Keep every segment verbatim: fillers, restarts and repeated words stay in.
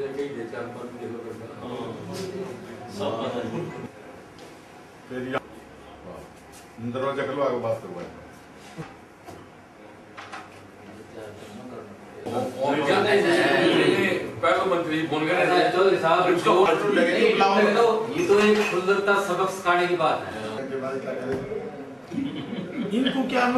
दरवाजा खुलवा के बात करवाए। मंत्री बोल गए चौधरी साहब, ये तो एक खुलता सबक सिखाने की बात है। इनको क्या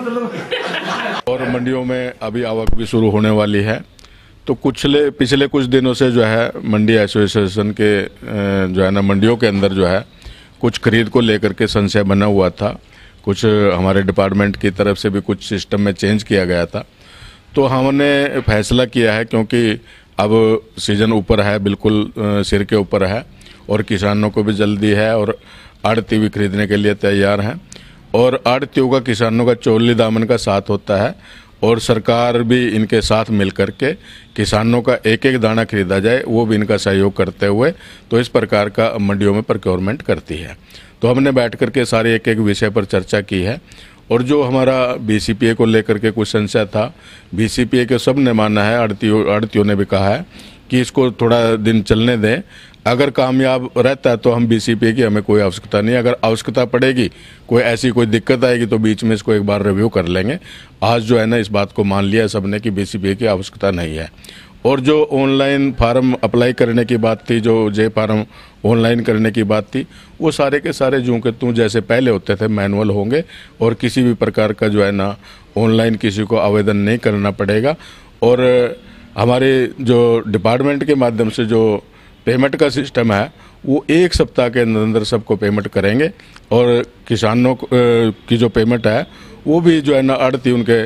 मतलब। और मंडियों में अभी आवक भी शुरू होने वाली है, तो कुछ ले पिछले कुछ दिनों से जो है मंडी एसोसिएशन के जो है ना मंडियों के अंदर जो है कुछ खरीद को लेकर के संशय बना हुआ था। कुछ हमारे डिपार्टमेंट की तरफ से भी कुछ सिस्टम में चेंज किया गया था। तो हमने फैसला किया है, क्योंकि अब सीज़न ऊपर है, बिल्कुल सिर के ऊपर है, और किसानों को भी जल्दी है और आड़ती भी खरीदने के लिए तैयार हैं, और आड़तियों का किसानों का चोली दामन का साथ होता है, और सरकार भी इनके साथ मिल कर के किसानों का एक एक दाना खरीदा जाए, वो भी इनका सहयोग करते हुए तो इस प्रकार का मंडियों में प्रोक्योरमेंट करती है। तो हमने बैठ कर के सारे एक एक विषय पर चर्चा की है, और जो हमारा बीसीपीए को लेकर के कुछ संशय था, बीसीपीए के सब ने माना है, आड़तियों आड़तियों ने भी कहा है कि इसको थोड़ा दिन चलने दें, अगर कामयाब रहता है तो हम बीसीपीए की हमें कोई आवश्यकता नहीं, अगर आवश्यकता पड़ेगी, कोई ऐसी कोई दिक्कत आएगी तो बीच में इसको एक बार रिव्यू कर लेंगे। आज जो है ना इस बात को मान लिया है सबने कि बीसीपीए की आवश्यकता नहीं है। और जो ऑनलाइन फार्म अप्लाई करने की बात थी, जो जे फार्म ऑनलाइन करने की बात थी, वो सारे के सारे जूं के तूं जैसे पहले होते थे मैनुअल होंगे, और किसी भी प्रकार का जो है ना ऑनलाइन किसी को आवेदन नहीं करना पड़ेगा। और हमारे जो डिपार्टमेंट के माध्यम से जो पेमेंट का सिस्टम है वो एक सप्ताह के अंदर अंदर सबको पेमेंट करेंगे, और किसानों की जो पेमेंट है वो भी जो है ना आड़ती उनके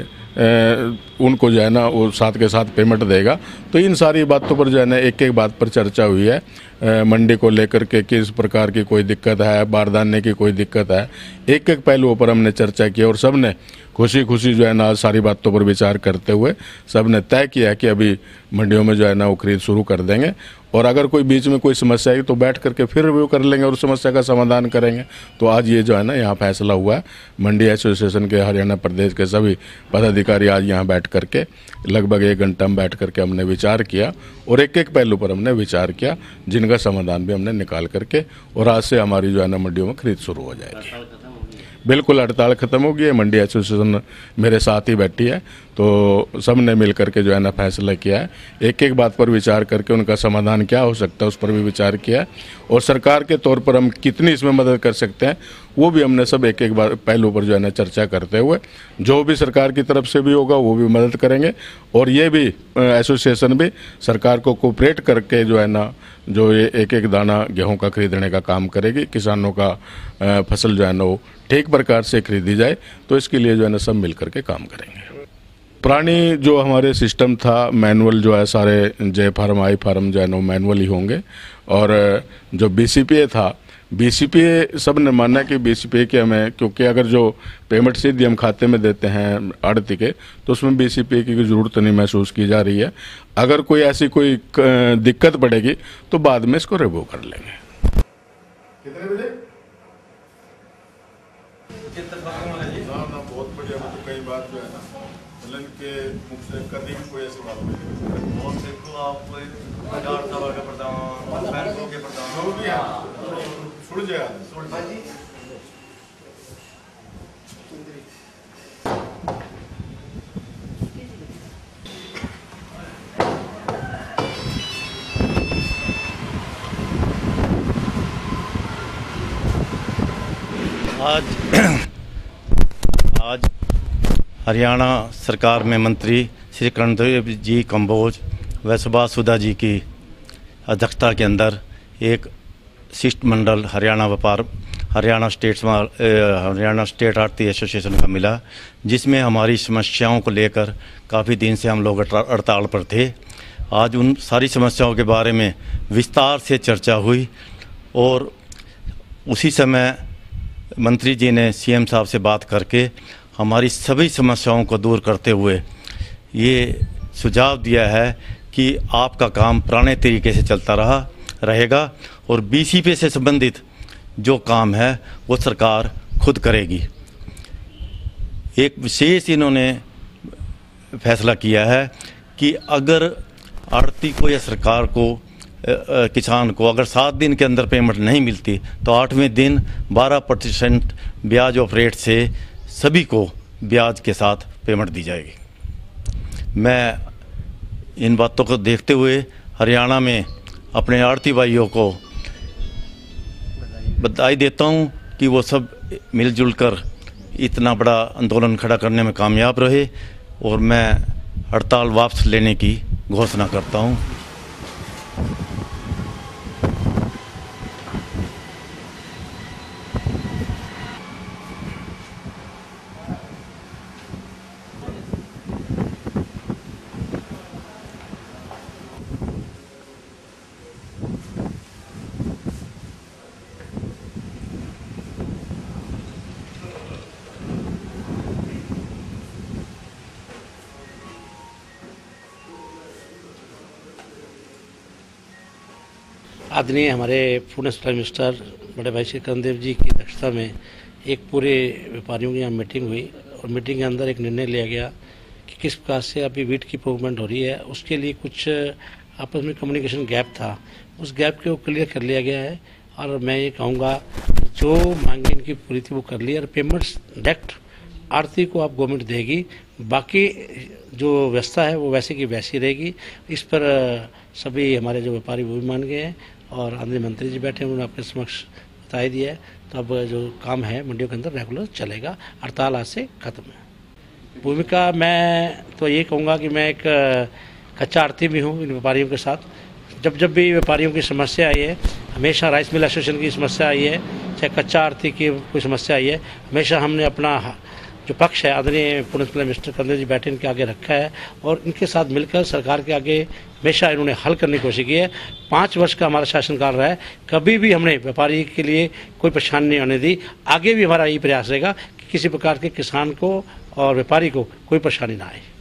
ए, उनको जो है ना वो साथ के साथ पेमेंट देगा। तो इन सारी बातों पर जो है ना एक एक बात पर चर्चा हुई है। ए, मंडी को लेकर के किस प्रकार की कोई दिक्कत है, बारदाने की कोई दिक्कत है, एक एक पहलुओं पर हमने चर्चा की, और सब ने खुशी खुशी जो है ना सारी बातों पर विचार करते हुए सब ने तय किया कि अभी मंडियों में जो है ना वो खरीद शुरू कर देंगे, और अगर कोई बीच में कोई समस्या आई तो बैठ करके फिर रिव्यू कर लेंगे और समस्या का समाधान करेंगे। तो आज ये जो है ना यहाँ फैसला हुआ है। मंडी एसोसिएशन के हरियाणा प्रदेश के सभी पदाधिकारी आज यहाँ बैठ करके लगभग एक घंटा में बैठ करके हमने विचार किया, और एक एक पहलू पर हमने विचार किया, जिनका समाधान भी हमने निकाल करके, और आज से हमारी जो है ना मंडियों में खरीद शुरू हो जाएगी। बिल्कुल हड़ताल खत्म हो गई है। मंडी एसोसिएशन मेरे साथ ही बैठी है, तो सब ने मिल करके जो है ना फैसला किया है, एक एक बात पर विचार करके उनका समाधान क्या हो सकता है उस पर भी विचार किया है, और सरकार के तौर पर हम कितनी इसमें मदद कर सकते हैं वो भी हमने सब एक एक बार पहलू पर जो है ना चर्चा करते हुए, जो भी सरकार की तरफ से भी होगा वो भी मदद करेंगे, और ये भी एसोसिएशन भी सरकार को कोऑपरेट करके जो है ना जो ये एक एक दाना गेहूं का खरीदने का काम करेगी, किसानों का फसल जो है ना वो ठीक प्रकार से खरीदी जाए। तो इसके लिए जो है ना सब मिल करके काम करेंगे। पुरानी जो हमारे सिस्टम था मैनुअल जो है, सारे जे फार्म आई फार्म जो है ना मैनुअल ही होंगे, और जो बीसीपीए था, बीसीपीए सब ने माना कि बीसीपीए के हमें, क्योंकि अगर जो पेमेंट सीधी हम खाते में देते हैं आड़ती के, तो उसमें बीसीपीए की जरूरत नहीं महसूस की जा रही है। अगर कोई ऐसी कोई दिक्कत पड़ेगी तो बाद में इसको रिव्यू कर लेंगे। कितने बजे? बहुत बढ़िया। मतलब कई बार जो है ना मिलन के मुख से कभी भी कोई ऐसी बात नहीं। बहुत देखो आप कोई हजार सभा के प्रधान, बैंकों के प्रधान, जो भी है सुन जाएगा सुन भाई। आज आज हरियाणा सरकार में मंत्री श्री कर्णदेव जी कंबोज व सुभाष सुधा जी की अध्यक्षता के अंदर एक शिष्टमंडल हरियाणा व्यापार हरियाणा स्टेट हरियाणा स्टेट आड़ती एसोसिएशन का मिला, जिसमें हमारी समस्याओं को लेकर काफ़ी दिन से हम लोग हड़ताल पर थे। आज उन सारी समस्याओं के बारे में विस्तार से चर्चा हुई, और उसी समय मंत्री जी ने सीएम साहब से बात करके हमारी सभी समस्याओं को दूर करते हुए ये सुझाव दिया है कि आपका काम पुराने तरीके से चलता रहा रहेगा, और बीसीपीए से संबंधित जो काम है वो सरकार खुद करेगी। एक विशेष इन्होंने फैसला किया है कि अगर आड़ती को या सरकार को किसान को अगर सात दिन के अंदर पेमेंट नहीं मिलती तो आठवें दिन बारह परसेंट ब्याज ऑफ रेट से सभी को ब्याज के साथ पेमेंट दी जाएगी। मैं इन बातों को देखते हुए हरियाणा में अपने आढ़ती भाइयों को बधाई देता हूं कि वो सब मिलजुल कर इतना बड़ा आंदोलन खड़ा करने में कामयाब रहे और मैं हड़ताल वापस लेने की घोषणा करता हूं। आदरणीय हमारे पूर्ण प्राइम मिनिस्टर बड़े भाई श्री कर्णदेव जी की अध्यक्षता में एक पूरे व्यापारियों की यहाँ मीटिंग हुई और मीटिंग के अंदर एक निर्णय लिया गया कि किस प्रकार से अभी वीट की प्रोक्योरमेंट हो रही है, उसके लिए कुछ आपस में कम्युनिकेशन गैप था, उस गैप को क्लियर कर लिया गया है। और मैं ये कहूँगा जो मांगे इनकी पूरी थी वो कर ली और पेमेंट्स डायरेक्ट आरती को आप गवर्नमेंट देगी, बाकी जो व्यवस्था है वो वैसे की वैसी रहेगी। इस पर सभी हमारे जो व्यापारी वो भी मान गए हैं और आदरणीय मंत्री जी बैठे हैं, उन्होंने आपके समक्ष बता दिया है। तो अब जो काम है मंडियों के अंदर रेगुलर चलेगा, हड़ताल आज से खत्म है। भूमिका मैं तो ये कहूँगा कि मैं एक कच्चा आड़ती भी हूँ इन व्यापारियों के साथ। जब जब भी व्यापारियों की समस्या आई है, हमेशा राइस मिल एसोसिएशन की समस्या आई है, चाहे कच्चा आड़ती की कोई समस्या आई है, हमेशा हमने अपना जो पक्ष है आदरणीय पूर्ण प्राइम मिनिस्टर कर्णदेव जी बैठे इनके आगे रखा है और इनके साथ मिलकर सरकार के आगे हमेशा इन्होंने हल करने की कोशिश की है। पाँच वर्ष का हमारा शासनकाल रहा है, कभी भी हमने व्यापारी के लिए कोई परेशानी नहीं होने दी। आगे भी हमारा यही प्रयास रहेगा कि किसी प्रकार के किसान को और व्यापारी को कोई परेशानी ना आए।